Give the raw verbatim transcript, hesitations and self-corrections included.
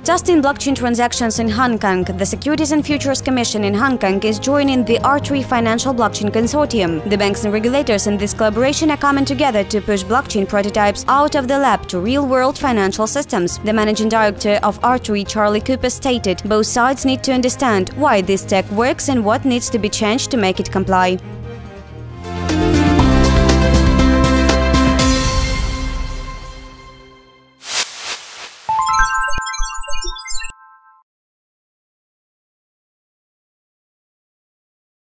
Testing blockchain transactions in Hong Kong, the Securities and Futures Commission in Hong Kong is joining the R three Financial Blockchain Consortium. The banks and regulators in this collaboration are coming together to push blockchain prototypes out of the lab to real-world financial systems. The managing director of R three, Charley Cooper, stated both sides need to understand why this tech works and what needs to be changed to make it comply.